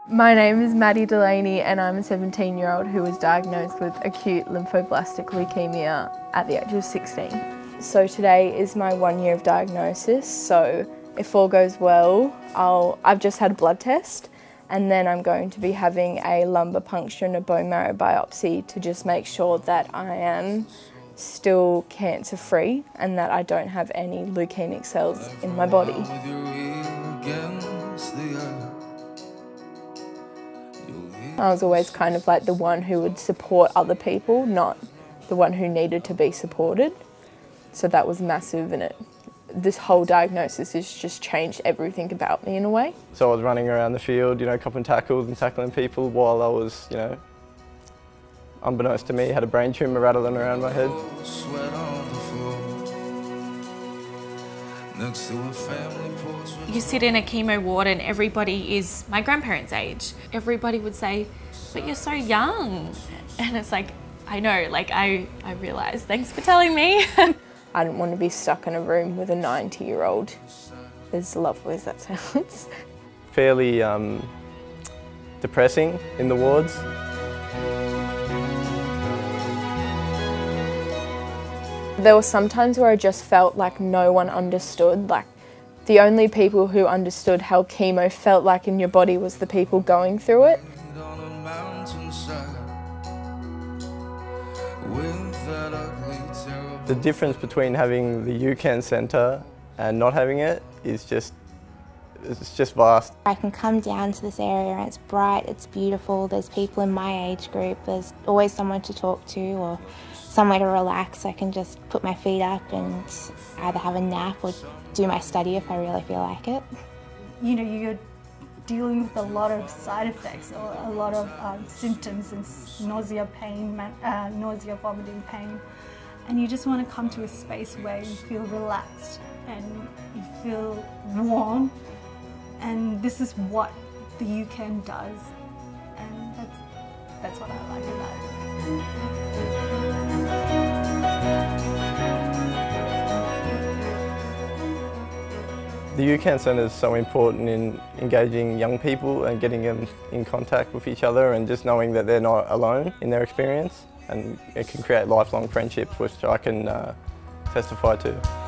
My name is Maddie Delaney and I'm a 17-year-old who was diagnosed with acute lymphoblastic leukemia at the age of 16. So today is my 1 year of diagnosis, so if all goes well, I've just had a blood test and then I'm going to be having a lumbar puncture and a bone marrow biopsy to just make sure that I am still cancer free and that I don't have any leukemic cells in my body. I was always kind of like the one who would support other people, not the one who needed to be supported. So that was massive, and this whole diagnosis has just changed everything about me in a way. So I was running around the field, copping tackles and tackling people while I was, unbeknownst to me, had a brain tumour rattling around my head. You sit in a chemo ward and everybody is my grandparents' age. Everybody would say, but you're so young. And it's like, I know, I realise, thanks for telling me. I didn't want to be stuck in a room with a 90-year-old, as lovely as that sounds. Fairly depressing in the wards. There were some times where I just felt like no one understood. Like the only people who understood how chemo felt like in your body was the people going through it. The difference between having the You Can Centre and not having it is just vast. I can come down to this area and it's bright, it's beautiful, there's people in my age group, there's always someone to talk to or somewhere to relax. I can just put my feet up and either have a nap or do my study if I really feel like it. You're dealing with a lot of side effects or a lot of symptoms and nausea, pain, nausea, vomiting, pain. And you just want to come to a space where you feel relaxed and you feel warm. And this is what the You Can does. And that's what I like about it. The You Can Centre is so important in engaging young people and getting them in contact with each other and just knowing that they're not alone in their experience, and it can create lifelong friendships, which I can testify to.